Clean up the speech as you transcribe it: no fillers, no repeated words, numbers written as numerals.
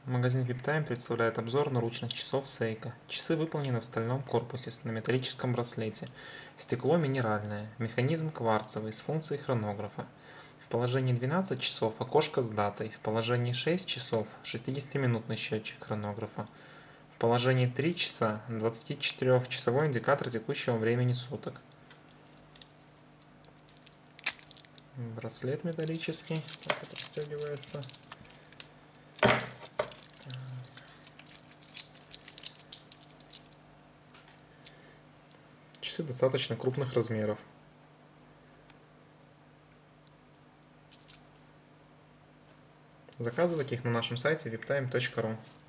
Магазин VIPTime представляет обзор наручных часов Seiko. Часы выполнены в стальном корпусе на металлическом браслете. Стекло минеральное, механизм кварцевый с функцией хронографа. В положении 12 часов окошко с датой, в положении 6 часов 60-минутный счетчик хронографа. В положении 3 часа 24-часовой индикатор текущего времени суток. Браслет металлический, так это расстегивается. Часы достаточно крупных размеров. Заказывайте их на нашем сайте viptime.ru.